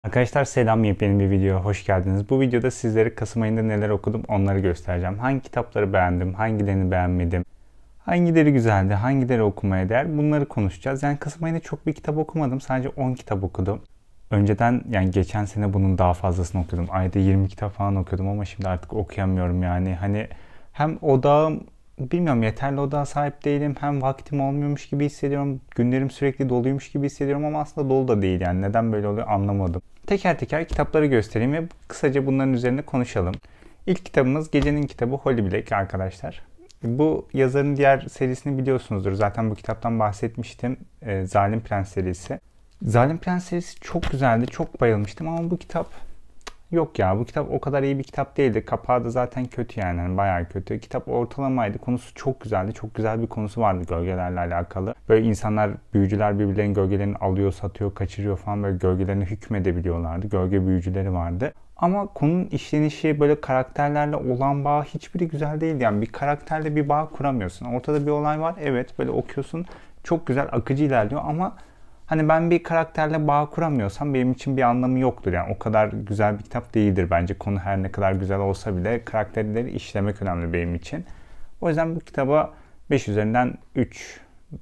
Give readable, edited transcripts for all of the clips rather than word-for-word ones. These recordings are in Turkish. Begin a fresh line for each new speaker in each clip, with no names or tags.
Arkadaşlar selam, yepyeni bir videoya hoş geldiniz. Bu videoda sizlere Kasım ayında neler okudum onları göstereceğim. Hangi kitapları beğendim, hangilerini beğenmedim, hangileri güzeldi, hangileri okumaya değer, bunları konuşacağız. Yani Kasım ayında çok bir kitap okumadım, sadece 10 kitap okudum. Önceden yani geçen sene bunun daha fazlasını okudum. Ayda 20 kitap falan okuyordum ama şimdi artık okuyamıyorum yani. Hani hem odağım bilmiyorum, yeterli odağa sahip değilim, hem vaktim olmuyormuş gibi hissediyorum. Günlerim sürekli doluymuş gibi hissediyorum ama aslında dolu da değil yani. Neden böyle oluyor anlamadım. Teker teker kitapları göstereyim ve kısaca bunların üzerine konuşalım. İlk kitabımız Gecenin Kitabı, Holly Black arkadaşlar. Bu yazarın diğer serisini biliyorsunuzdur. Zaten bu kitaptan bahsetmiştim. Zalim Prens serisi. Zalim Prens serisi çok güzeldi. Çok bayılmıştım ama bu kitap yok ya. Bu kitap o kadar iyi bir kitap değildi. Kapağı da zaten kötü yani bayağı kötü. Kitap ortalamaydı. Konusu çok güzeldi. Çok güzel bir konusu vardı gölgelerle alakalı. Böyle insanlar, büyücüler birbirlerinin gölgelerini alıyor, satıyor, kaçırıyor falan, böyle gölgelerine hükmedebiliyorlardı. Gölge büyücüleri vardı. Ama konunun işlenişi, böyle karakterlerle olan bağ hiçbiri güzel değildi. Yani bir karakterle bir bağ kuramıyorsun. Ortada bir olay var. Evet, böyle okuyorsun. Çok güzel, akıcı ilerliyor ama hani ben bir karakterle bağ kuramıyorsam benim için bir anlamı yoktur. Yani o kadar güzel bir kitap değildir bence. Konu her ne kadar güzel olsa bile karakterleri işlemek önemli benim için. O yüzden bu kitaba 5 üzerinden 3,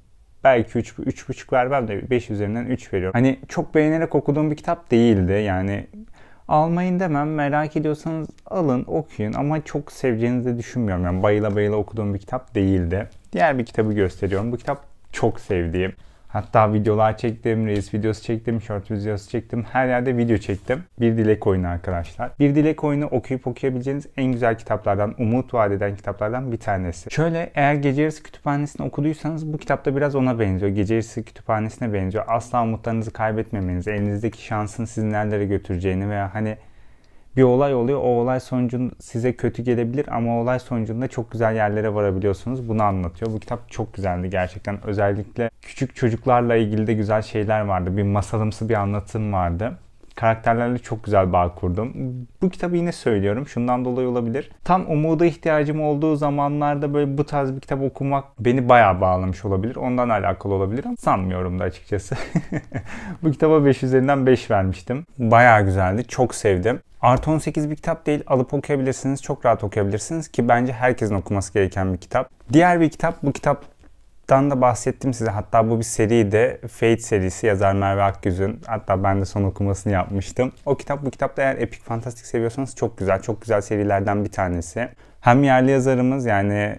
belki 3,5 vermem de 5 üzerinden 3 veriyorum. Hani çok beğenerek okuduğum bir kitap değildi. Yani almayın demem. Merak ediyorsanız alın, okuyun ama çok seveceğinizi de düşünmüyorum. Yani bayıla bayıla okuduğum bir kitap değildi. Diğer bir kitabı gösteriyorum. Bu kitap çok sevdiğim. Hatta videolar çektim, reels videosu çektim, short videosu çektim. Her yerde video çektim. Bir Dilek Oyunu arkadaşlar. Bir Dilek Oyunu okuyup okuyabileceğiniz en güzel kitaplardan, umut vaat eden kitaplardan bir tanesi. Şöyle, eğer Gece Yarısı Kütüphanesi'ni okuduysanız bu kitap da biraz ona benziyor. Gece Yarısı Kütüphanesi'ne benziyor. Asla umutlarınızı kaybetmemenizi, elinizdeki şansın sizi nerelere götüreceğini veya hani bir olay oluyor. O olay sonucunda size kötü gelebilir ama olay sonucunda çok güzel yerlere varabiliyorsunuz. Bunu anlatıyor. Bu kitap çok güzeldi gerçekten. Özellikle küçük çocuklarla ilgili de güzel şeyler vardı. Bir masalımsı bir anlatım vardı. Karakterlerle çok güzel bağ kurdum. Bu kitabı yine söylüyorum. Şundan dolayı olabilir. Tam umuda ihtiyacım olduğu zamanlarda böyle bu tarz bir kitap okumak beni bayağı bağlamış olabilir. Ondan alakalı olabilir ama sanmıyorum da açıkçası. Bu kitaba 5 üzerinden 5 vermiştim. Bayağı güzeldi. Çok sevdim. Artı 18 bir kitap değil. Alıp okuyabilirsiniz. Çok rahat okuyabilirsiniz ki bence herkesin okuması gereken bir kitap. Diğer bir kitap, bu kitaptan da bahsettim size. Hatta bu bir seri de, Fate serisi, yazar Merve Akgüz'ün. Hatta ben de son okumasını yapmıştım. O kitap, bu kitapta eğer epik fantastik seviyorsanız çok güzel. Çok güzel serilerden bir tanesi. Hem yerli yazarımız yani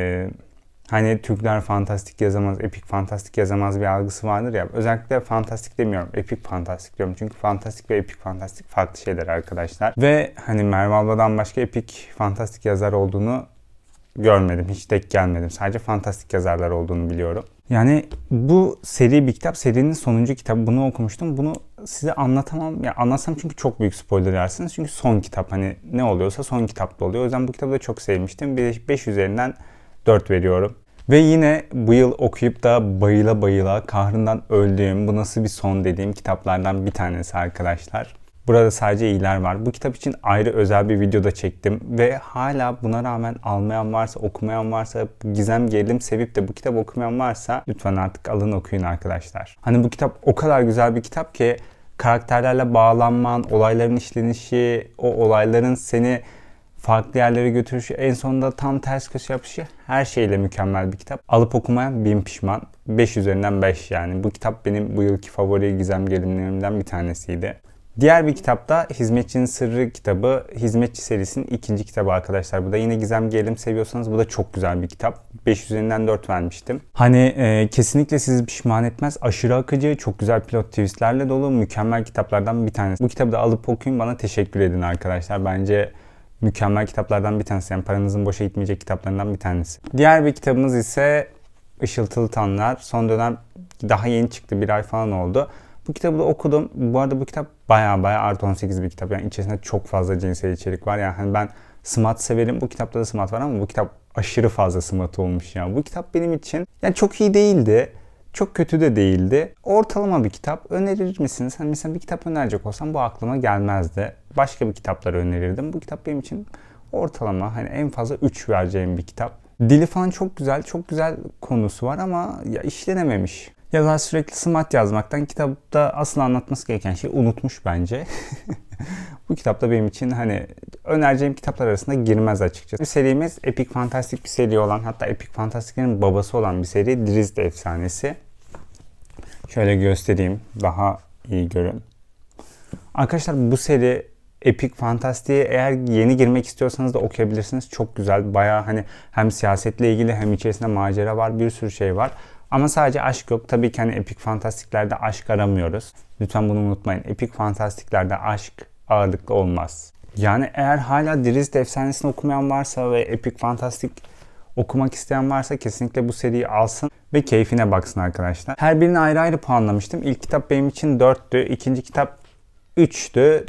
hani Türkler fantastik yazamaz, epik fantastik yazamaz bir algısı vardır ya. Özellikle fantastik demiyorum, epik fantastik diyorum. Çünkü fantastik ve epik fantastik farklı şeyler arkadaşlar. Ve hani Merve abladan başka epik fantastik yazar olduğunu görmedim. Hiç denk gelmedim. Sadece fantastik yazarlar olduğunu biliyorum. Yani bu seri bir kitap. Serinin sonuncu kitabı. Bunu okumuştum. Bunu size anlatamam. Ya anlatsam çünkü çok büyük spoiler yersiniz. Çünkü son kitap. Hani ne oluyorsa son kitapta oluyor. O yüzden bu kitabı da çok sevmiştim. 5 üzerinden 4 veriyorum. Ve yine bu yıl okuyup da bayıla bayıla kahrından öldüğüm, bu nasıl bir son dediğim kitaplardan bir tanesi arkadaşlar. Burada sadece iyiler var. Bu kitap için ayrı özel bir video da çektim ve hala buna rağmen almayan varsa, okumayan varsa, gizem gerilim sevip de bu kitabı okumayan varsa lütfen artık alın, okuyun arkadaşlar. Hani bu kitap o kadar güzel bir kitap ki karakterlerle bağlanman, olayların işlenişi, o olayların seni farklı yerlere götürüşü, en sonunda tam ters köşe yapışı, her şeyle mükemmel bir kitap. Alıp okumayan bin pişman. 5 üzerinden 5 yani. Bu kitap benim bu yılki favori gizem gerilimlerimden bir tanesiydi. Diğer bir kitap da Hizmetçinin Sırrı kitabı. Hizmetçi serisinin ikinci kitabı arkadaşlar. Bu da yine gizem gerilim seviyorsanız bu da çok güzel bir kitap. 5 üzerinden 4 vermiştim. Hani kesinlikle sizi pişman etmez. Aşırı akıcı, çok güzel plot twistlerle dolu, mükemmel kitaplardan bir tanesi. Bu kitabı da alıp okuyun, bana teşekkür edin arkadaşlar. Bence mükemmel kitaplardan bir tanesi. Yani paranızın boşa gitmeyecek kitaplarından bir tanesi. Diğer bir kitabımız ise Işıltılı Tanrılar. Son dönem daha yeni çıktı. 1 ay falan oldu. Bu kitabı da okudum. Bu arada bu kitap baya artı 18 bir kitap. Yani içerisinde çok fazla cinsel içerik var. Yani hani ben smut severim. Bu kitapta da smut var ama bu kitap aşırı fazla smut olmuş ya. Bu kitap benim için yani çok iyi değildi. Çok kötü de değildi. Ortalama bir kitap. Önerir misiniz? Hani mesela bir kitap önerecek olsam bu aklıma gelmezdi. Başka bir kitapları önerirdim. Bu kitap benim için ortalama. Hani en fazla 3 vereceğim bir kitap. Dili falan çok güzel. Çok güzel konusu var ama ya işlenememiş. Yazar sürekli smart yazmaktan kitapta asıl anlatması gereken şeyi unutmuş bence. Bu kitap da benim için hani önereceğim kitaplar arasında girmez açıkçası. Bu serimiz epik fantastik bir seri olan, hatta epik fantastiklerin babası olan bir seri, Drizzt Efsanesi. Şöyle göstereyim, daha iyi görün. Arkadaşlar bu seri epik fantastiğe eğer yeni girmek istiyorsanız da okuyabilirsiniz. Çok güzel. Bayağı hani hem siyasetle ilgili hem içerisinde macera var. Bir sürü şey var. Ama sadece aşk yok. Tabii ki hani epik fantastiklerde aşk aramıyoruz. Lütfen bunu unutmayın. Epik fantastiklerde aşk ağırlıklı olmaz. Yani eğer hala Drizzt Efsanesi'ni okumayan varsa ve epik fantastik okumak isteyen varsa kesinlikle bu seriyi alsın ve keyfine baksın arkadaşlar. Her birini ayrı ayrı puanlamıştım. İlk kitap benim için 4'tü. İkinci kitap 3'tü.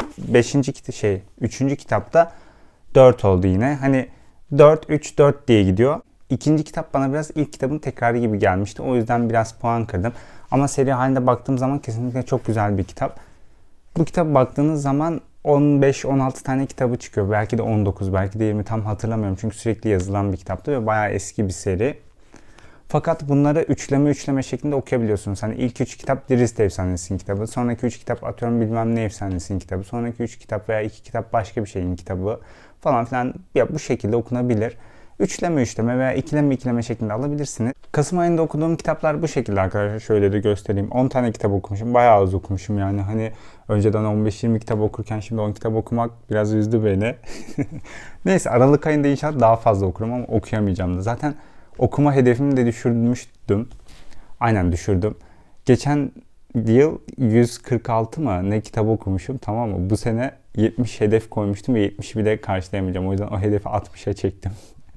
Üçüncü kitapta 4 oldu yine. Hani 4, 3, 4 diye gidiyor. İkinci kitap bana biraz ilk kitabın tekrarı gibi gelmişti. O yüzden biraz puan kırdım. Ama seri halinde baktığım zaman kesinlikle çok güzel bir kitap. Bu kitap baktığınız zaman 15-16 tane kitabı çıkıyor. Belki de 19, belki de 20, tam hatırlamıyorum. Çünkü sürekli yazılan bir kitaptı ve bayağı eski bir seri. Fakat bunları üçleme şeklinde okuyabiliyorsunuz. Hani ilk 3 kitap Drizzt Efsanesi'nin kitabı. Sonraki 3 kitap atıyorum bilmem ne efsanesinin kitabı. Sonraki 3 kitap veya 2 kitap başka bir şeyin kitabı falan filan. Ya bu şekilde okunabilir. Üçleme veya ikileme şeklinde alabilirsiniz. Kasım ayında okuduğum kitaplar bu şekilde arkadaşlar. Şöyle de göstereyim. 10 tane kitap okumuşum. Bayağı az okumuşum yani. Hani önceden 15-20 kitap okurken şimdi 10 kitap okumak biraz üzdü beni. Neyse, Aralık ayında inşallah daha fazla okurum ama okuyamayacağım da. Zaten okuma hedefimi de düşürmüştüm. Aynen düşürdüm. Geçen yıl 146 mı ne kitap okumuşum, tamam mı? Bu sene 70 hedef koymuştum ve 70'i bile karşılayamayacağım. O yüzden o hedefi 60'a çektim.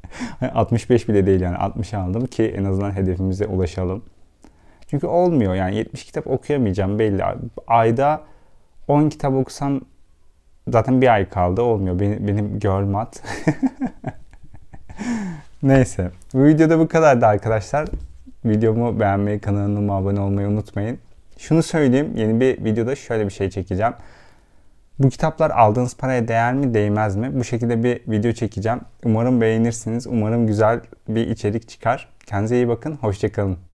65 bile değil yani, 60'a aldım ki en azından hedefimize ulaşalım. Çünkü olmuyor yani, 70 kitap okuyamayacağım belli. Ayda 10 kitap okusam zaten bir ay kaldı, olmuyor. Benim girl mat. Neyse, bu videoda bu kadardı arkadaşlar. Videomu beğenmeyi, kanalıma abone olmayı unutmayın. Şunu söyleyeyim, yeni bir videoda şöyle bir şey çekeceğim. Bu kitaplar aldığınız paraya değer mi, değmez mi? Bu şekilde bir video çekeceğim. Umarım beğenirsiniz. Umarım güzel bir içerik çıkar. Kendinize iyi bakın. Hoşça kalın.